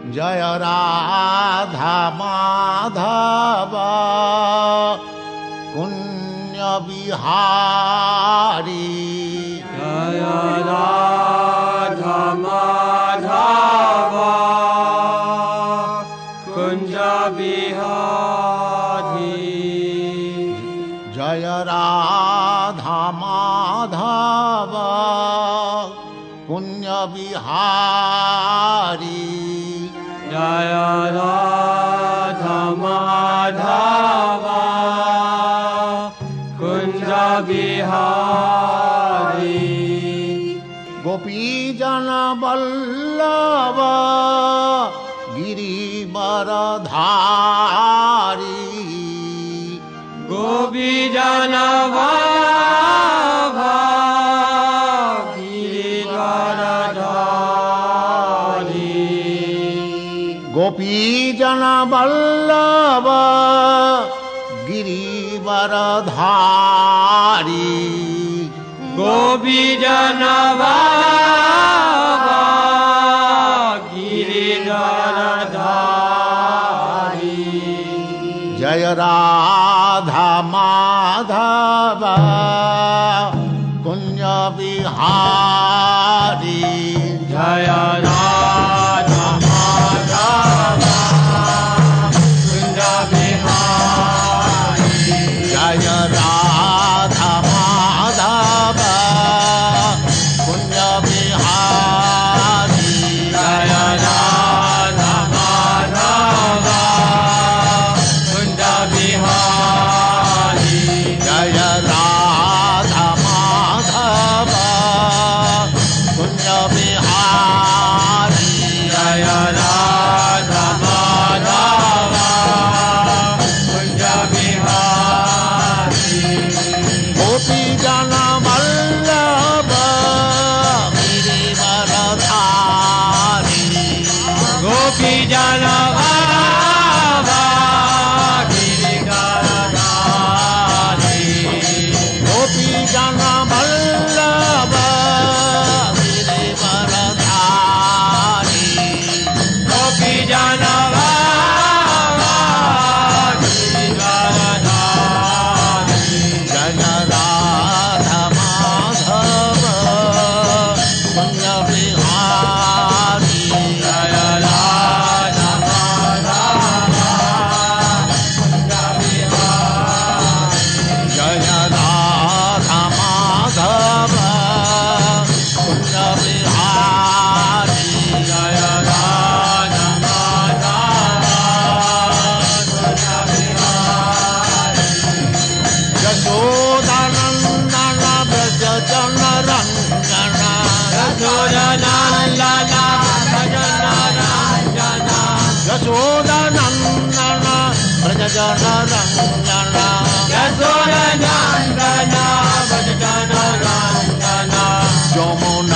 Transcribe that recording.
जय राधा माधव पुण्य बिहारी जय राधा माधव कुंज बिहारी जय राधा माधव पुण्य बिहारी जय राधा माधव कुंज बिहारी गोपी जन वल्लभ गिरिवरधारी गोपी जन वल्लभ गिरिवरधारी गोपी जन वल्लभ गिरिवरधारी गोपी जन वल्लभ गिरिवरधारी जय राधा माधव कुंज बिहारी जय राधा माधव कुंज बिहारी जय राधा माधव कुंज बिहारी जय राधा माधव कुंज बिहारी जय राधा माधव कुंज बिहारी जय राधा माधव कुंज बिहारी गोपी जन वल्लभ गिरिवरधारी गोपी जन वल्लभ गिरिवरधारी गोपी जन वल्लभ गिरिवरधारी गोपी जन वल्लभ गिरिवरधारी जय राधा माधव कुंज बिहारी जय राधा माधव कुंज बिहारी जय राधा माधव कुंज बिहारी जय राधा माधव कुंज बिहारी यशोदानंदन ब्रज जन रंगन यशोदानंदन भजन रंजन यशोदानंदन ब्रज जन रंगन यशोदानंदन भजन रंजन यमुना